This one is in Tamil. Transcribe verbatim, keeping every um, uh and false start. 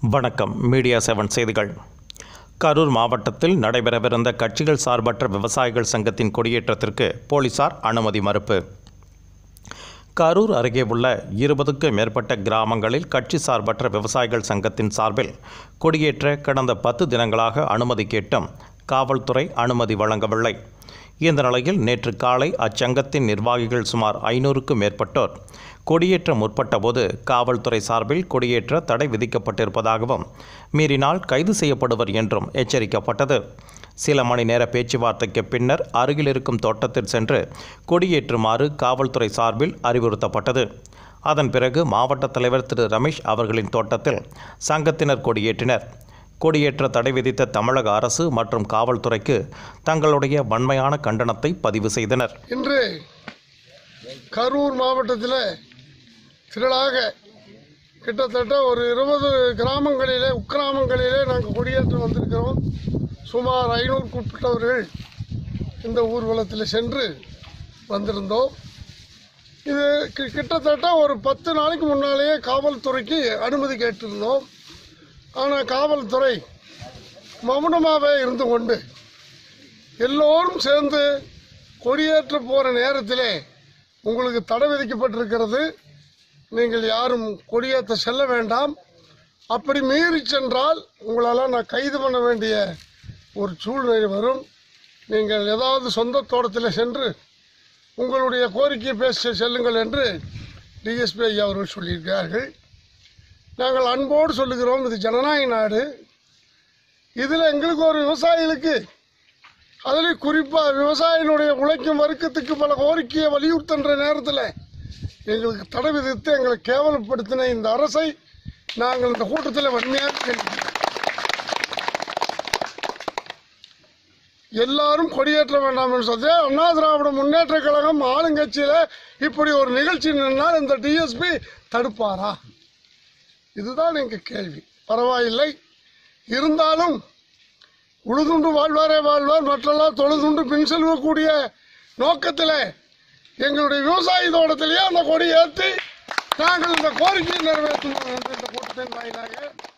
வணக்கம். மீடியா செவன் செய்திகள். கரூர் மாவட்டத்தில் நடைபெறவிருந்த கட்சிகள் சார்பற்ற விவசாயிகள் சங்கத்தின் கொடியேற்றத்திற்கு போலீசார் அனுமதி மறுப்பு. கரூர் அருகே உள்ள இருபதுக்கும் மேற்பட்ட கிராமங்களில் கட்சி சார்பற்ற விவசாயிகள் சங்கத்தின் சார்பில் கொடியேற்ற கடந்த பத்து தினங்களாக அனுமதி கேட்டும் காவல்துறை அனுமதி வழங்கவில்லை. இந்த நிலையில் நேற்று காலை அச்சங்கத்தின் நிர்வாகிகள் சுமார் ஐநூறுக்கும் மேற்பட்டோர் கொடியேற்ற முற்பட்டபோது காவல்துறை சார்பில் கொடியேற்ற தடை விதிக்கப்பட்டிருப்பதாகவும் மீறினால் கைது செய்யப்படுவர் என்றும் எச்சரிக்கப்பட்டது. சில மணி நேர பேச்சுவார்த்தைக்கு பின்னர் அருகில் இருக்கும் தோட்டத்தில் சென்று கொடியேற்றுமாறு காவல்துறை சார்பில் அறிவுறுத்தப்பட்டது. அதன் பிறகு மாவட்ட தலைவர் திரு ரமேஷ் அவர்களின் தோட்டத்தில் சங்கத்தினர் கொடியேற்றினர். கொடியேற்ற தடை விதித்த தமிழக அரசு மற்றும் காவல்துறைக்கு தங்களுடைய வன்மையான கண்டனத்தை பதிவு செய்தனர். இன்று கரூர் மாவட்டத்தில் திரளாக கிட்டத்தட்ட ஒரு இருபது கிராமங்களிலே உக்கிராமங்களிலே நாங்கள் கொடியேற்ற வந்திருக்கிறோம். சுமார் ஐநூறுக்கு உட்பட்டவர்கள் இந்த ஊர்வலத்தில் சென்று வந்திருந்தோம். இது கிட்டத்தட்ட ஒரு பத்து நாளைக்கு முன்னாலேயே காவல்துறைக்கு அனுமதி கேட்டிருந்தோம். ஆனால் காவல்துறை மௌனமாகவே இருந்து கொண்டு எல்லோரும் சேர்ந்து கொடியேற்ற போகிற நேரத்திலே உங்களுக்கு தடை விதிக்கப்பட்டிருக்கிறது, நீங்கள் யாரும் கொடியேற்ற செல்ல வேண்டாம், அப்படி மீறி சென்றால் உங்களால் நான் கைது பண்ண வேண்டிய ஒரு சூழ்நிலை வரும், நீங்கள் ஏதாவது சொந்த தோட்டத்தில் சென்று உங்களுடைய கோரிக்கையை பேச செல்லுங்கள் என்று டிஎஸ்பி ஐயா அவர்கள் சொல்லியிருக்கிறார்கள். நாங்கள் அன்போடு சொல்லுகிறோம், இது ஜனநாயக நாடு. இதில் எங்களுக்கு ஒரு விவசாயிகளுக்கு, அதில் குறிப்பாக விவசாயினுடைய உழைக்கும் வர்க்கத்துக்கு பல கோரிக்கையை வலியுறுத்துகின்ற நேரத்தில் எங்களுக்கு தடை விதித்து எங்களை கேவலப்படுத்தின இந்த அரசை நாங்கள் இந்த கூட்டத்தில் வன்மையாக கேட்கிறோம். எல்லாரும் கொடியேற்ற வேண்டாம் என்று சொல்லி அண்ணா திராவிட முன்னேற்ற கழகம் ஆளுங்கட்சியில் இப்படி ஒரு நிகழ்ச்சி நின்றால் இந்த டிஎஸ்பி தடுப்பாரா? இதுதான் எங்கள் கேள்வி. பரவாயில்லை, இருந்தாலும் உழுதுண்டு வாழ்வாரே வாழ்வார், மற்றெல்லாம் தொழுதுண்டு பின் செல்வக்கூடிய நோக்கத்தில் எங்களுடைய விவசாய தோட்டத்திலேயே அந்த கொடி ஏற்றி நாங்கள் இந்த கோரிக்கையை நிறைவேற்றுவோம் என்று இந்த கூட்டத்தின் வாயிலாக